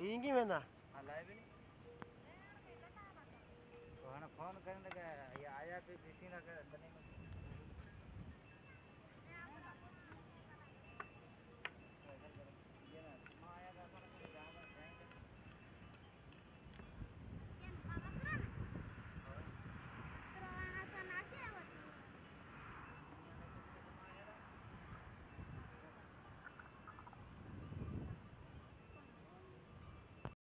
मींगी में ना हलाए भी नहीं तो है ना फोन करने लगा ये आया पे किसी ना कर